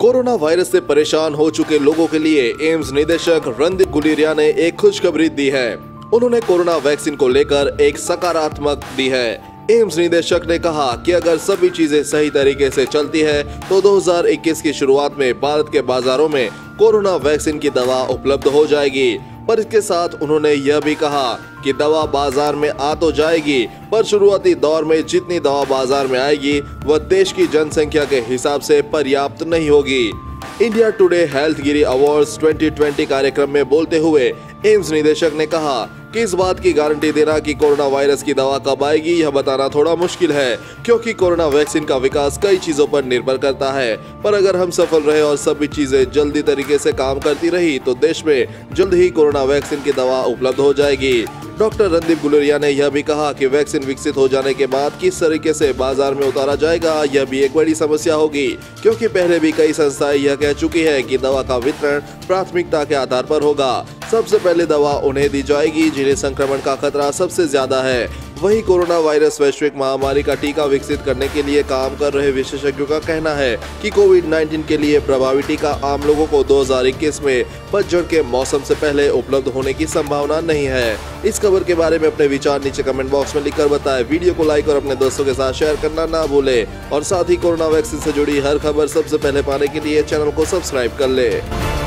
Corona virus से परेशान हो चुके लोगों के लिए एम्स निदेशक रणदीप गुलेरिया ने एक खुशखबरी दी है। उन्होंने कोरोना वैक्सीन को लेकर एक सकारात्मक दी है। एम्स निदेशक ने कहा कि अगर सभी चीजें सही तरीके से चलती है तो 2021 की शुरुआत में भारत के बाजारों में कोरोना वैक्सीन की दवा उपलब्ध हो जाएगी। पर इसके साथ उन्होंने यह भी कहा कि दवा बाजार में आ तो जाएगी, पर शुरुआती दौर में जितनी दवा बाजार में आएगी वह देश की जनसंख्या के हिसाब से पर्याप्त नहीं होगी। इंडिया टुडे हेल्थगिरी अवार्ड्स 2020 कार्यक्रम में बोलते हुए एम्स निदेशक ने कहा कि इस बात की गारंटी देना कि कोरोना वायरस की दवा कब आएगी यह बताना थोड़ा मुश्किल है, क्योंकि कोरोना वैक्सीन का विकास कई चीजों पर निर्भर करता है। पर अगर हम सफल रहे और सभी चीजें जल्दी तरीके से काम करती रही तो देश में जल्द ही कोरोना वैक्सीन की दवा उपलब्ध हो जाएगी। डॉक्टर रणदीप गुलेरिया ने यह भी कहा कि वैक्सीन विकसित हो जाने के बाद किस तरीके से बाजार में उतारा जाएगा यह भी एक बड़ी समस्या होगी, क्योंकि पहले भी कई संस्थाएं यह कह चुकी है कि दवा का वितरण प्राथमिकता के आधार पर होगा। सबसे पहले दवा उन्हें दी जाएगी जिन्हें संक्रमण का खतरा सबसे ज्यादा है। वही कोरोना वायरस वैश्विक महामारी का टीका विकसित करने के लिए काम कर रहे विशेषज्ञों का कहना है कि कोविड-19 के लिए प्रभावी टीका आम लोगों को 2021 में पतझड़ के मौसम से पहले उपलब्ध होने की संभावना नहीं है। इस खबर के बारे में अपने विचार नीचे कमेंट बॉक्स में लिखकर बताएं। वीडियो को लाइक और अपने दोस्तों के साथ शेयर करना ना भूले और साथ ही कोरोना वैक्सीन से जुड़ी हर खबर सबसे पहले पाने के लिए चैनल को सब्सक्राइब कर ले।